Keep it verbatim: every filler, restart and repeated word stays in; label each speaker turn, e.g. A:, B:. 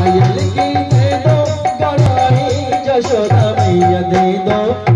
A: पायल की दे दो, गड़ाई जशोदा मैया दे दो।